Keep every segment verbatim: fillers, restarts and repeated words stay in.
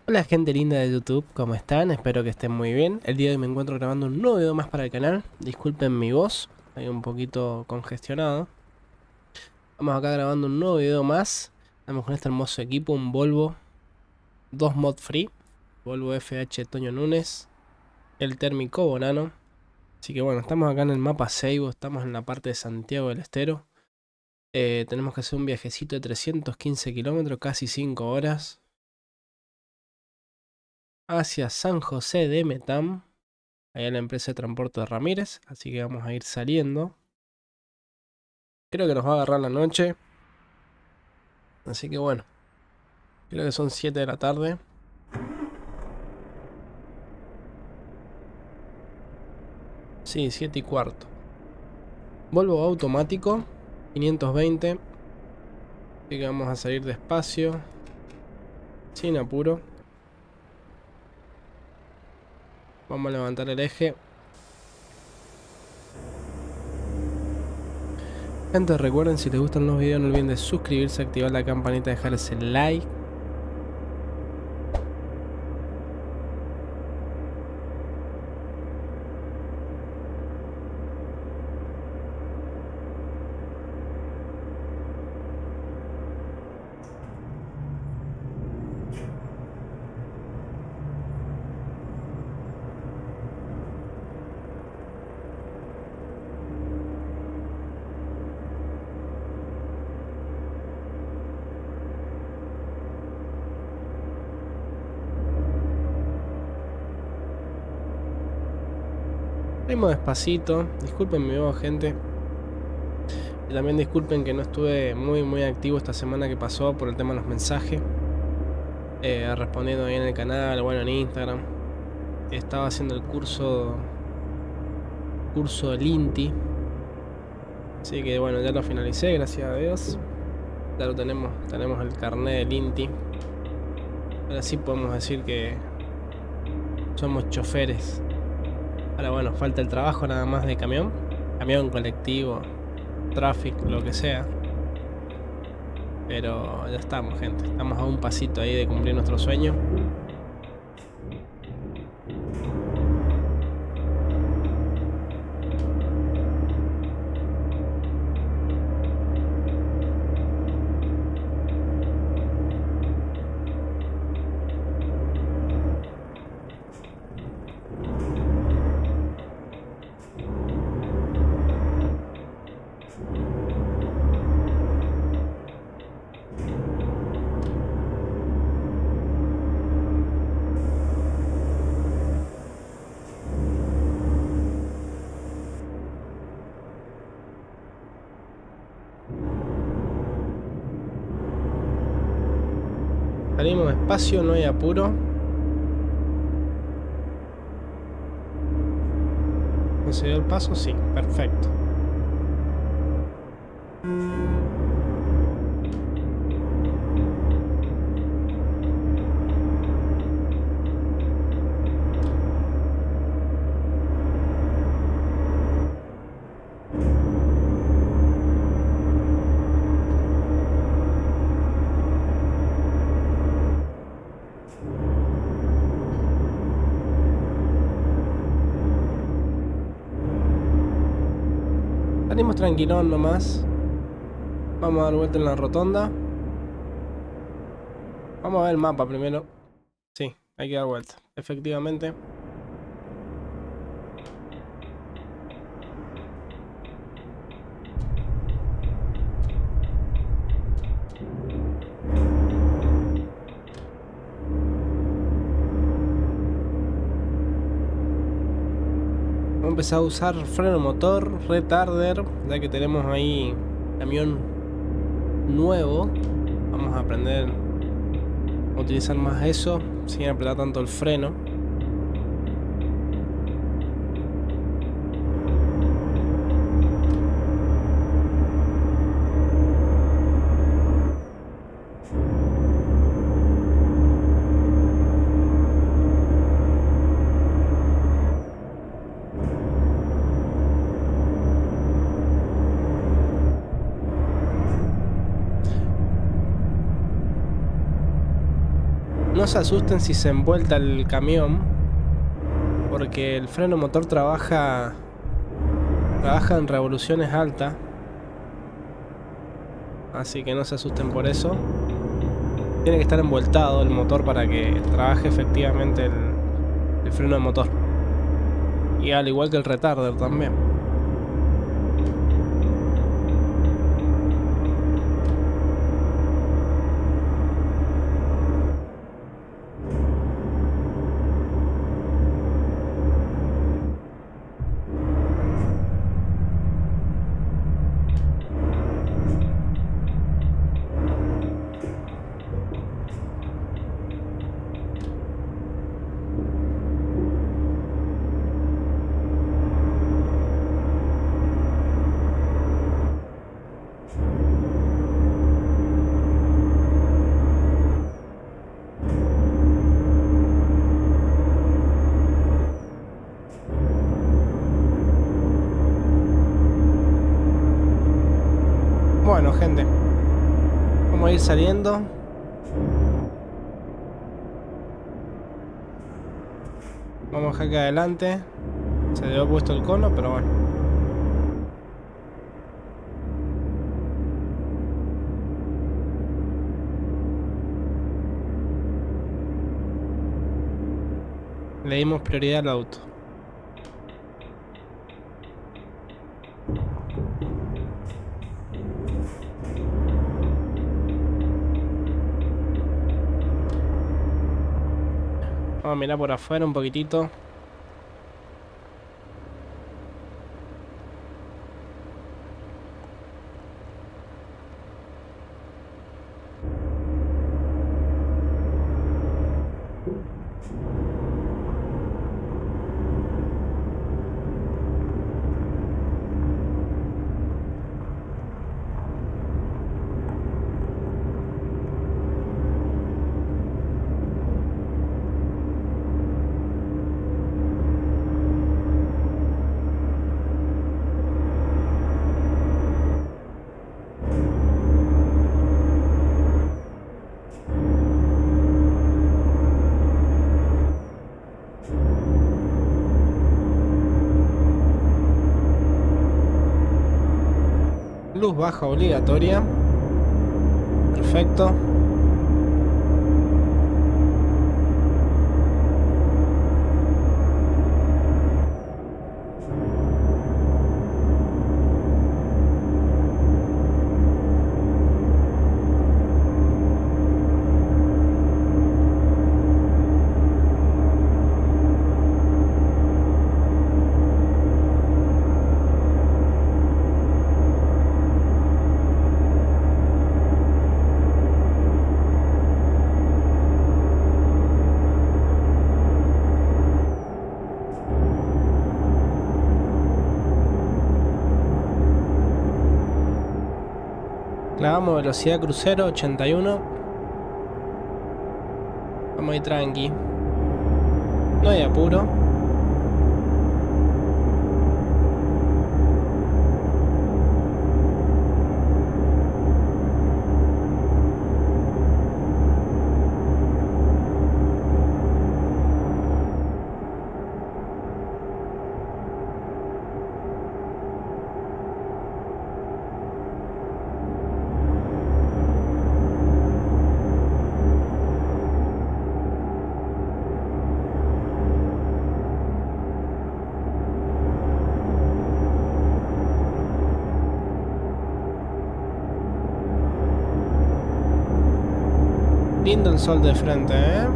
Hola gente linda de YouTube, ¿cómo están? Espero que estén muy bien. El día de hoy me encuentro grabando un nuevo video más para el canal. Disculpen mi voz, estoy un poquito congestionado. Estamos acá grabando un nuevo video más. Estamos con este hermoso equipo, un Volvo dos mod free. Volvo F H Toño Núñez, el térmico Bonano. Así que bueno, estamos acá en el mapa Seibo, estamos en la parte de Santiago del Estero. Eh, tenemos que hacer un viajecito de trescientos quince kilómetros, casi cinco horas. Hacia San José de Metam. Allá en la empresa de transporte de Ramírez, así que vamos a ir saliendo. Creo que nos va a agarrar la noche, así que bueno, creo que son siete de la tarde. Sí, siete y cuarto. Volvo automático, quinientos veinte. Así que vamos a salir despacio, sin apuro. Vamos a levantar el eje. Gente, recuerden, si les gustan los videos no olviden de suscribirse, activar la campanita, dejarles el like. Ritmo despacito, disculpen mi voz, gente. Y también disculpen que no estuve muy muy activo esta semana que pasó por el tema de los mensajes. Eh, respondiendo ahí en el canal, bueno, en Instagram. Estaba haciendo el curso curso del INTI. Así que bueno, ya lo finalicé, gracias a Dios. Ya lo tenemos, tenemos el carnet del INTI. Ahora sí podemos decir que somos choferes. Ahora bueno, falta el trabajo nada más de camión. Camión, colectivo, tráfico, lo que sea. Pero ya estamos, gente. Estamos a un pasito ahí de cumplir nuestro sueño. Salimos despacio, no hay apuro. ¿Consiguió el paso? Sí, perfecto. Salimos tranquilón nomás. Vamos a dar vuelta en la rotonda. Vamos a ver el mapa primero. Sí, hay que dar vuelta, efectivamente. Vamos a empezar a usar freno motor, retarder, ya que tenemos ahí camión nuevo. Vamos a aprender a utilizar más eso, sin apretar tanto el freno. No se asusten si se envuelta el camión, porque el freno motor trabaja trabaja en revoluciones altas, así que no se asusten por eso. Tiene que estar envueltado el motor para que trabaje efectivamente el, el freno de motor, y al igual que el retarder también. Bueno, gente, vamos a ir saliendo. Vamos a dejar que adelante se le había puesto el cono, pero bueno. Le dimos prioridad al auto. Vamos a mirar por afuera un poquitito. Luz baja obligatoria. Perfecto. Clavamos velocidad crucero ochenta y uno. Vamos a ir tranqui. No hay apuro. Lindo el sol de frente, ¿eh?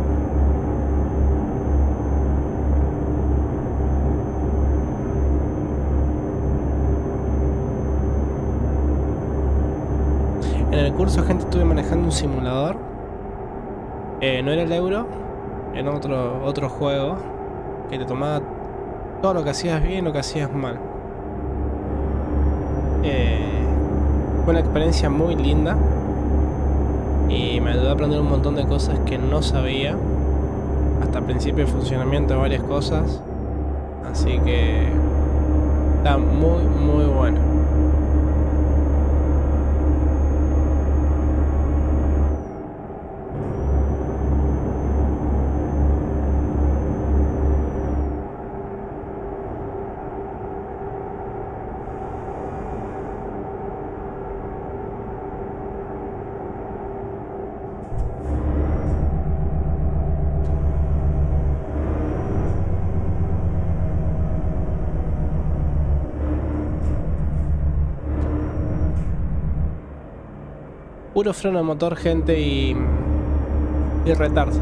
En el curso, gente, estuve manejando un simulador. Eh, no era el Euro, era otro, otro juego que te tomaba todo lo que hacías bien y lo que hacías mal. Eh, fue una experiencia muy linda y me ayudó a aprender un montón de cosas que no sabía, hasta el principio de funcionamiento de varias cosas, así que está muy muy bueno. puro freno de motor, gente, y, y retard.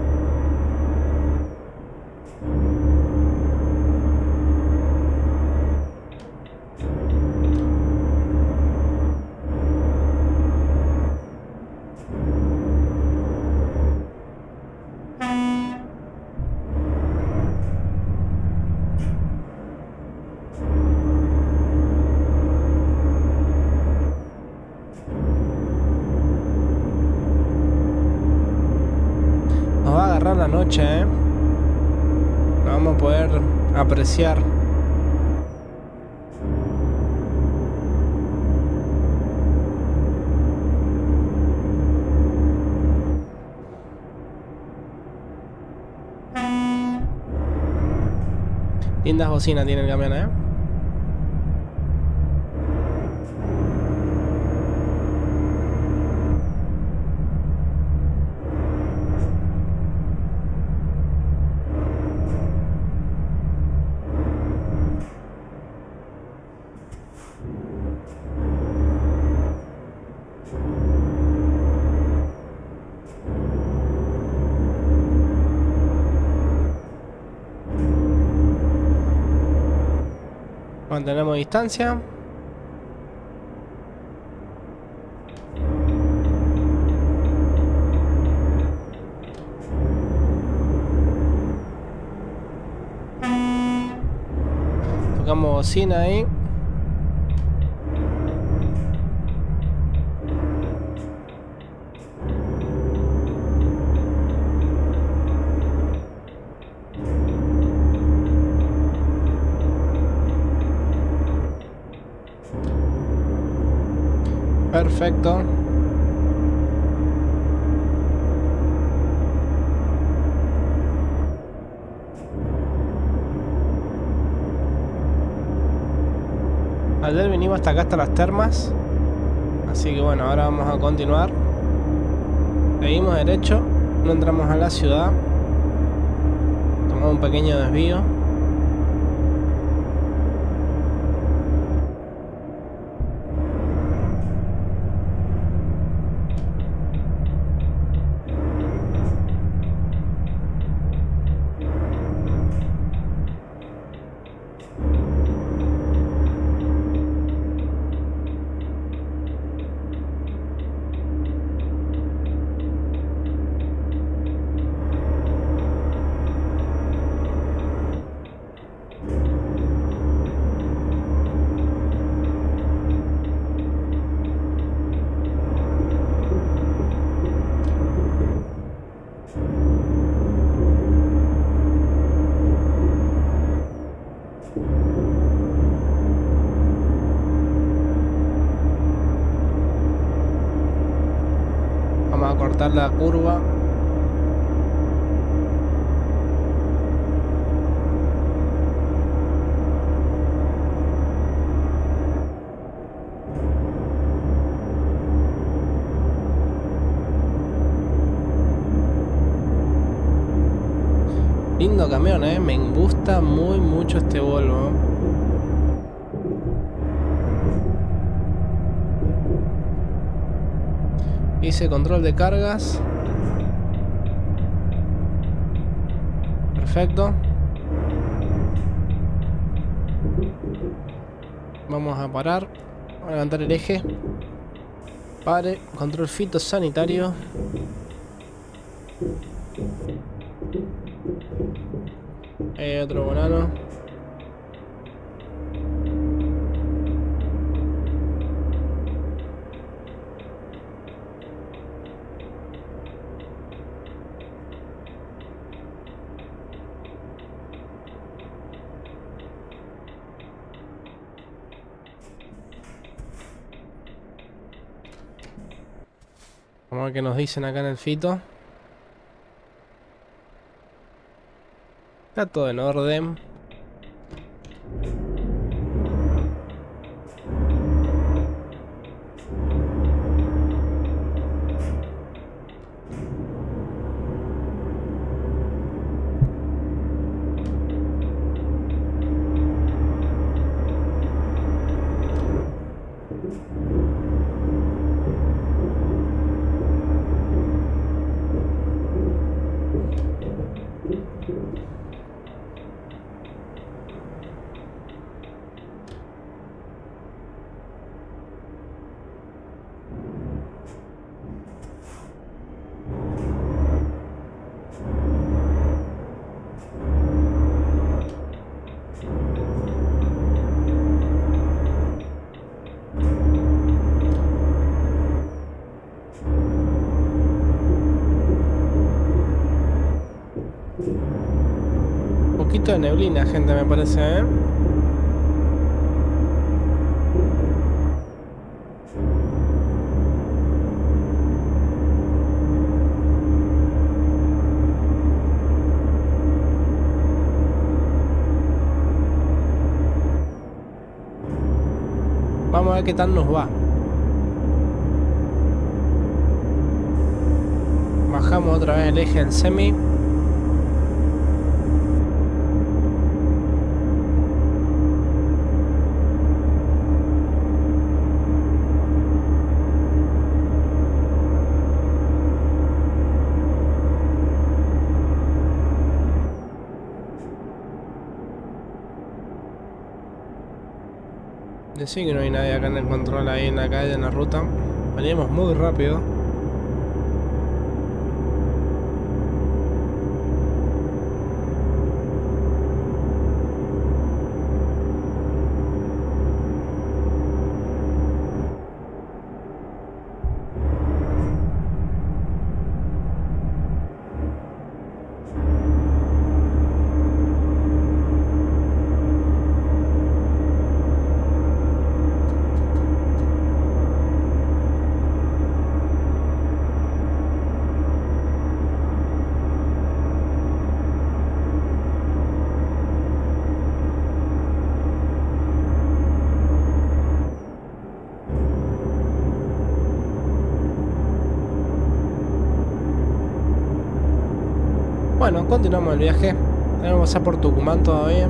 La noche, ¿eh? No vamos a poder apreciar. Lindas bocinas tiene el camión, ¿eh? Mantenemos distancia. Tocamos bocina ahí. Perfecto. Ayer vinimos hasta acá, hasta las termas. Así que bueno, ahora vamos a continuar. Seguimos derecho. No entramos a la ciudad. Tomamos un pequeño desvío. Cortar la curva. Lindo camión, eh. Me gusta muy mucho este Volvo. Hice control de cargas. Perfecto. Vamos a parar. Vamos a levantar el eje. Pare. Control fitosanitario. Hay otro banano. Vamos a ver qué nos dicen acá en el fito. Está todo en orden. De neblina, gente, me parece, ¿eh? Vamos a ver qué tal nos va. Bajamos otra vez el eje del semi. Sí, que no hay nadie acá en el control, ahí en la calle, en la ruta. Veníamos muy rápido. Bueno, continuamos el viaje. Vamos a pasar por Tucumán todavía.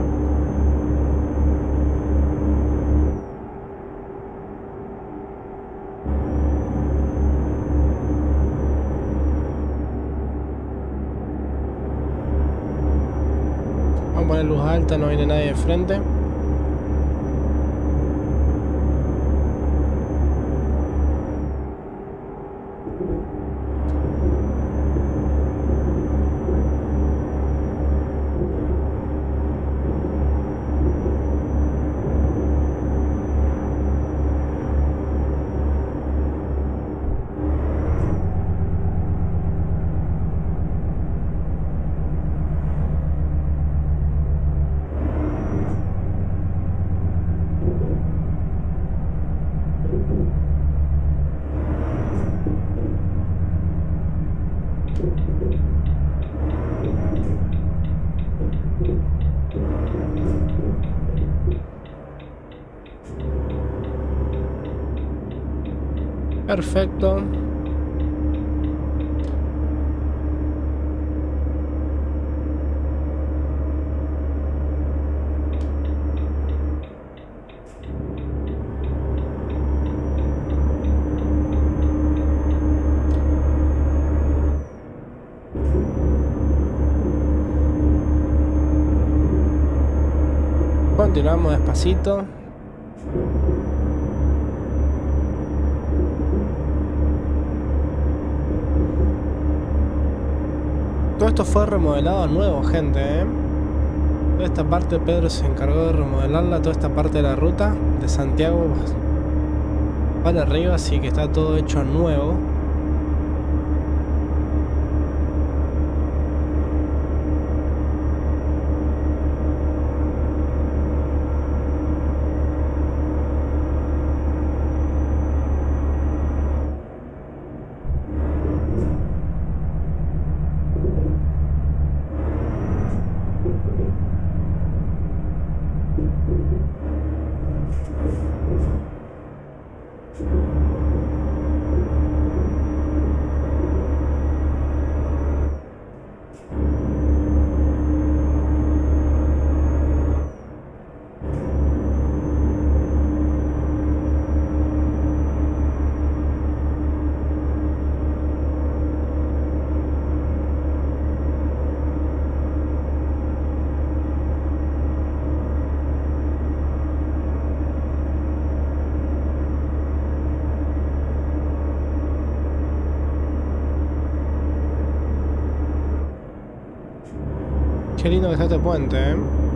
Vamos a poner luz alta, no viene nadie de frente. Perfecto. Continuamos despacito. Todo esto fue remodelado nuevo, gente, ¿eh? Toda esta parte Pedro se encargó de remodelarla, toda esta parte de la ruta de Santiago para arriba, así que está todo hecho nuevo. Qué lindo que está este puente, eh.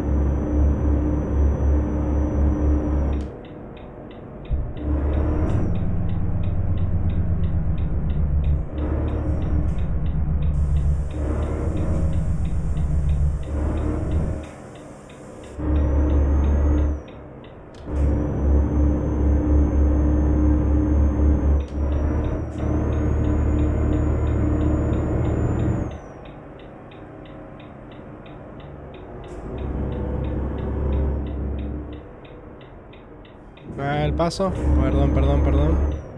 Ah, el paso. Perdón, perdón, perdón.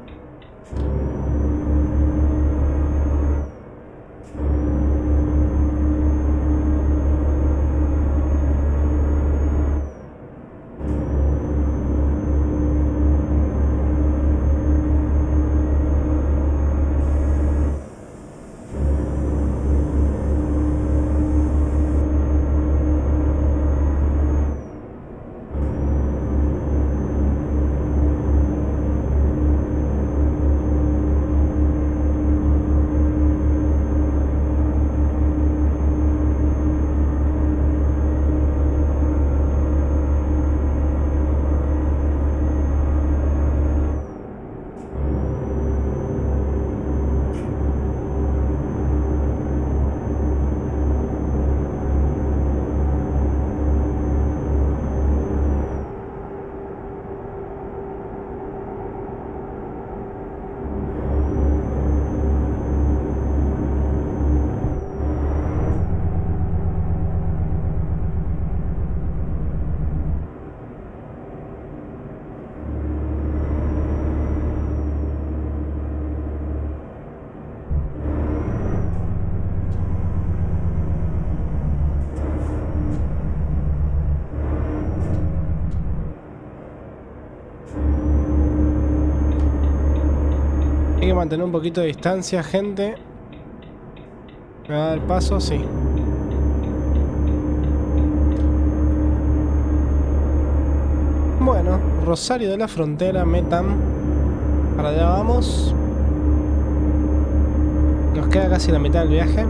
Hay que mantener un poquito de distancia, gente. ¿Me va a dar el paso? Sí. Bueno, Rosario de la Frontera, Metam. Para allá vamos. Nos queda casi la mitad del viaje.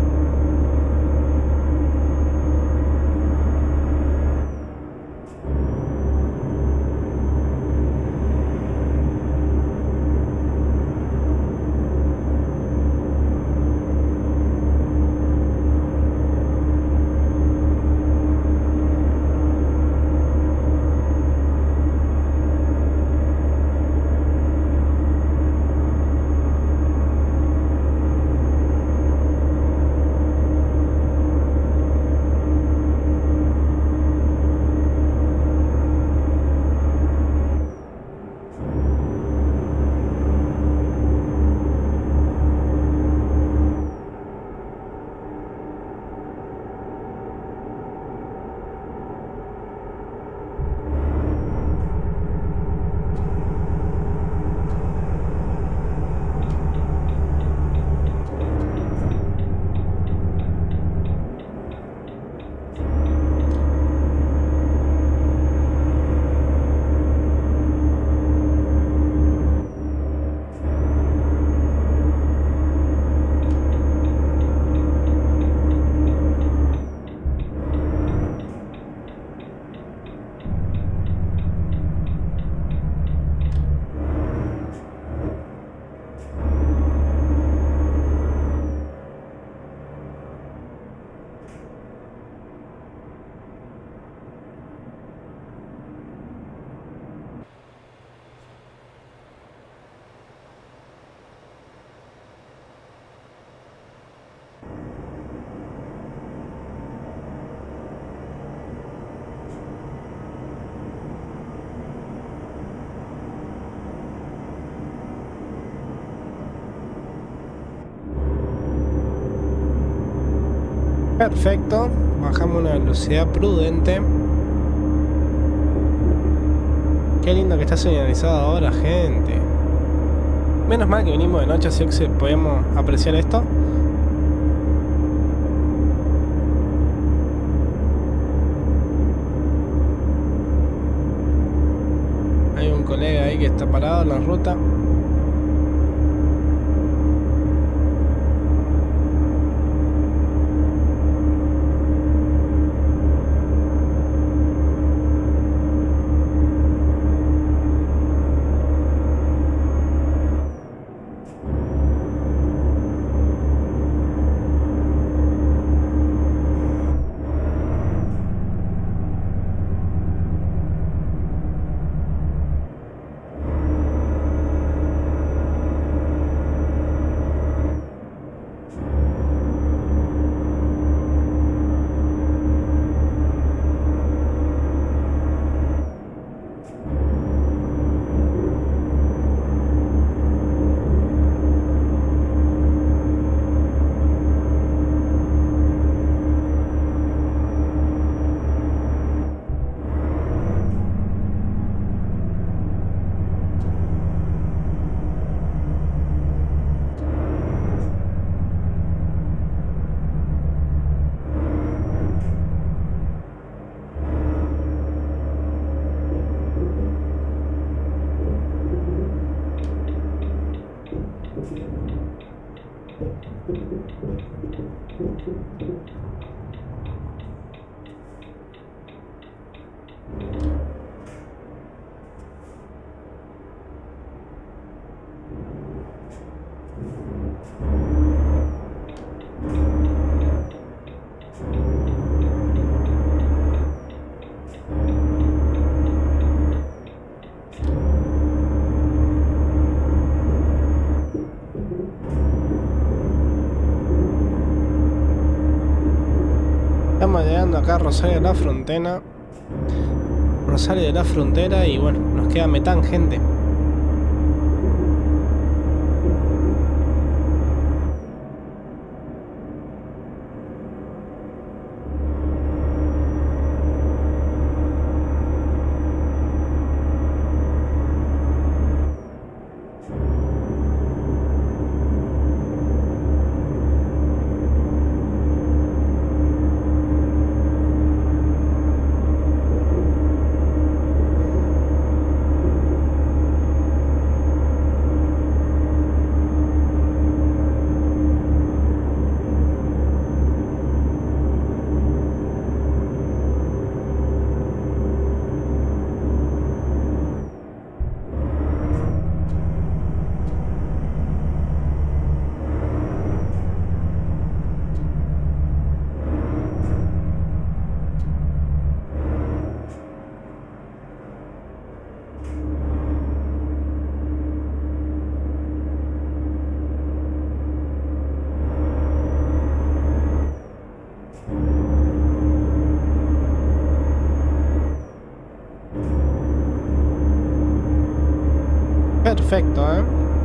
Perfecto, bajamos una velocidad prudente. Qué lindo que está señalizado ahora, gente. Menos mal que vinimos de noche, así que podemos apreciar esto. Hay un colega ahí que está parado en la ruta. Estamos llegando acá a Rosario de la Frontera. Rosario de la Frontera y bueno, nos queda Metán, gente. Perfecto, ¿eh?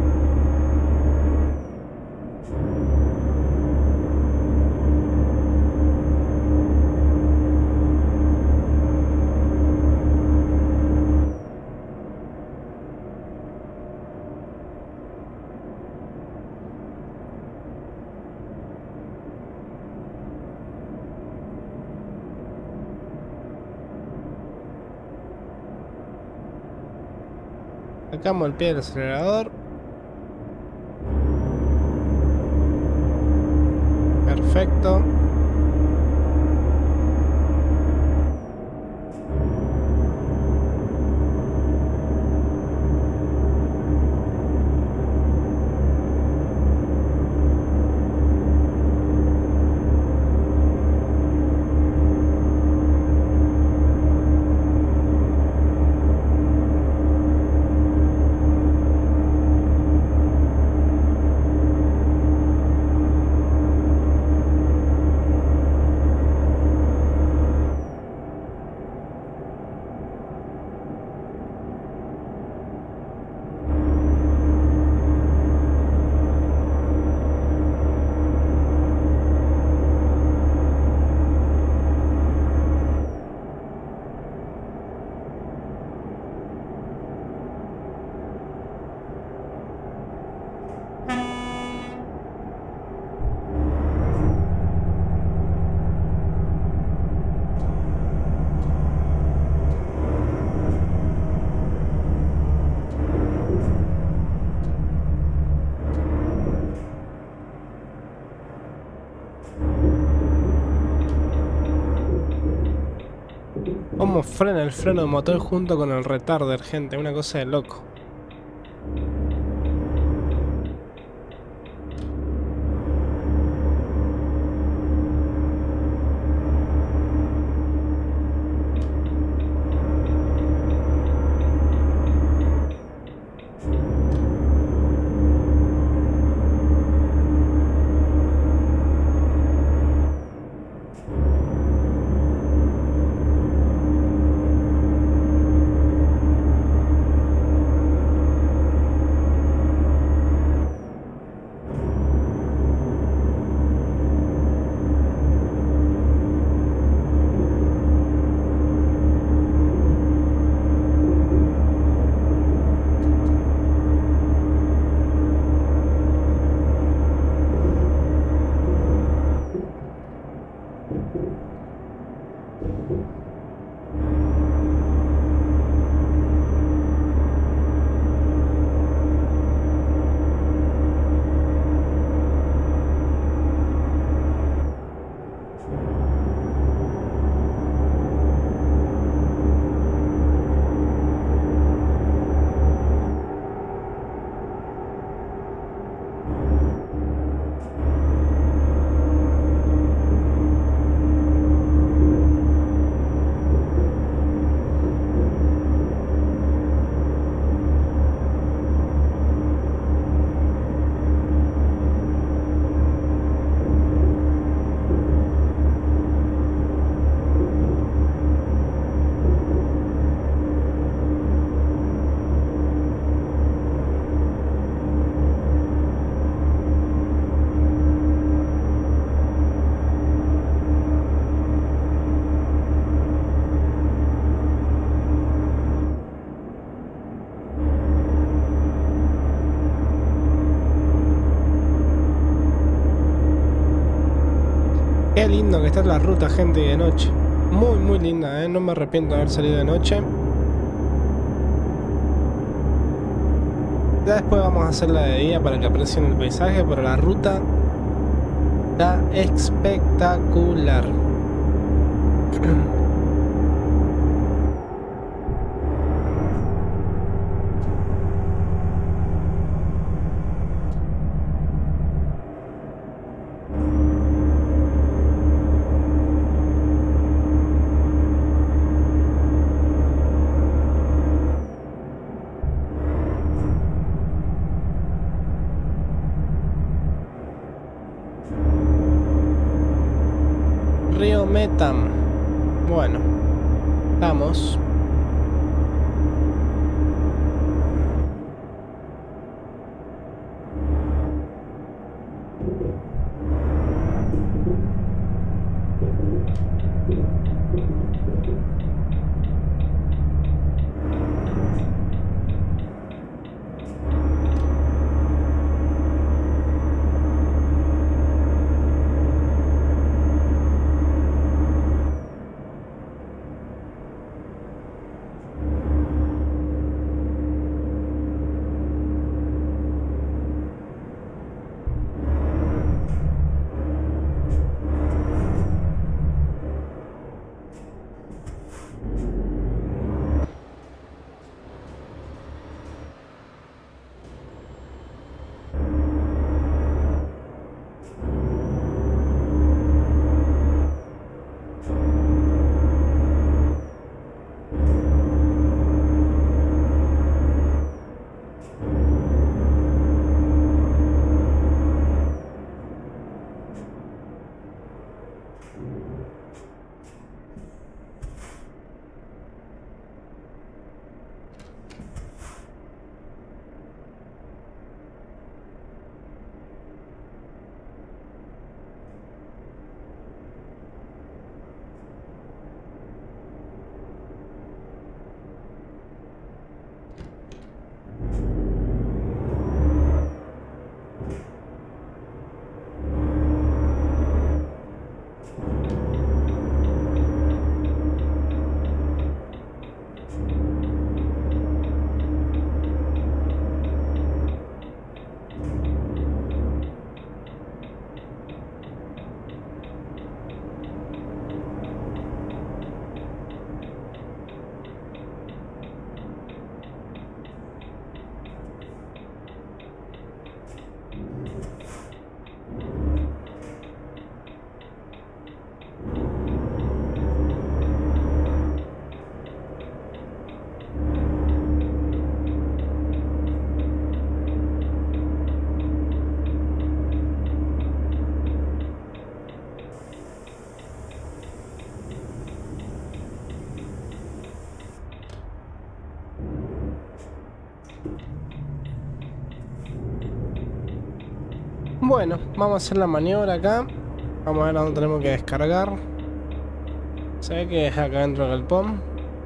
Sacamos el pie del acelerador. Perfecto. Cómo frena el freno de motor junto con el retarder, gente, una cosa de loco. Qué lindo que está la ruta, gente, de noche. Muy, muy linda, ¿eh? No me arrepiento de haber salido de noche. Ya después vamos a hacerla de día para que aprecien el paisaje, pero la ruta está espectacular. Río Metam. Bueno, vamos. Bueno, vamos a hacer la maniobra acá. Vamos a ver a dónde tenemos que descargar. Se ve que es acá dentro del galpón.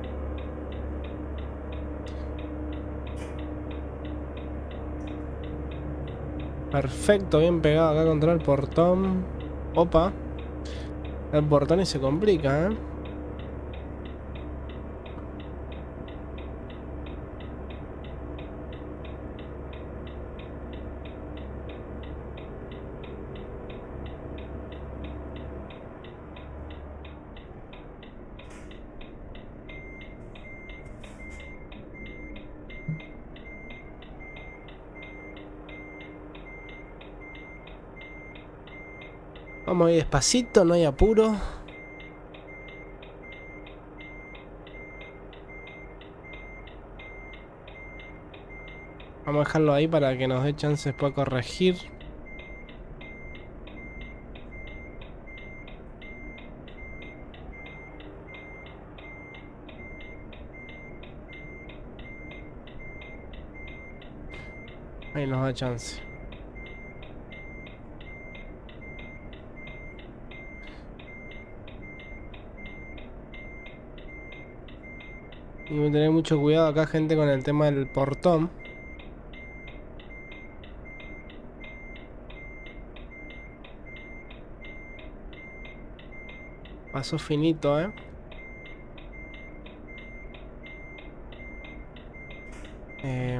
Perfecto, bien pegado acá contra el portón. Opa. El portón y se complica, ¿eh? Vamos a ir despacito, no hay apuro. Vamos a dejarlo ahí para que nos dé chance después a corregir. Ahí nos da chance. Y voy a tener mucho cuidado acá, gente, con el tema del portón. Pasó finito, eh. Eh...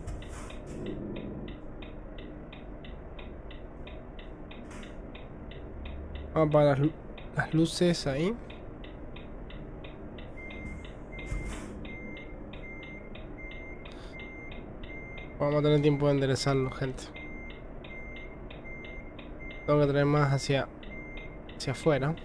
Vamos a apagar las, las luces ahí. Vamos a tener tiempo de enderezarlo, gente. Tengo que traer más hacia, hacia afuera.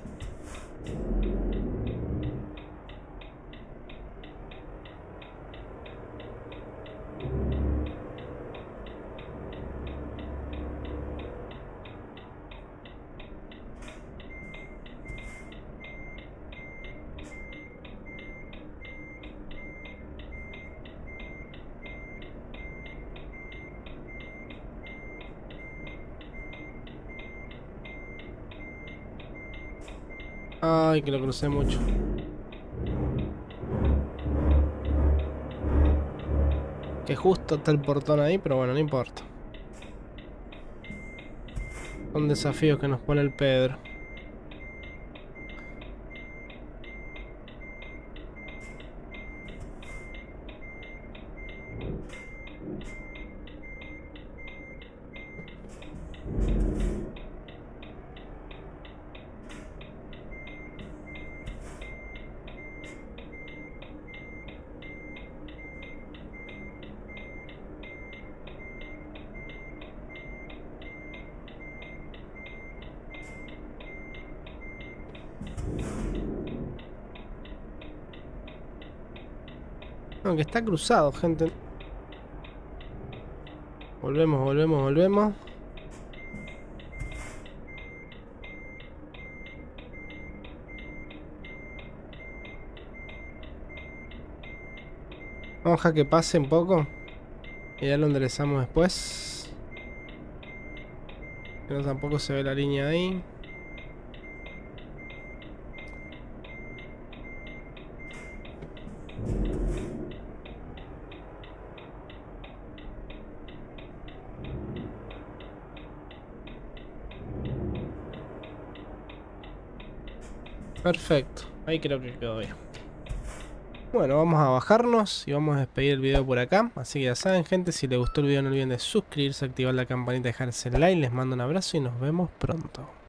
Ay, que lo crucé mucho. Que justo está el portón ahí, pero bueno, no importa. Son desafíos que nos pone el Pedro. No, que está cruzado, gente. Volvemos, volvemos, volvemos. Vamos a dejar que pase un poco. Y ya lo enderezamos después. Pero tampoco se ve la línea ahí. Perfecto, ahí creo que quedó bien. Bueno, vamos a bajarnos y vamos a despedir el video por acá. Así que ya saben, gente, si les gustó el video no olviden de suscribirse, activar la campanita y dejarse el like. Les mando un abrazo y nos vemos pronto.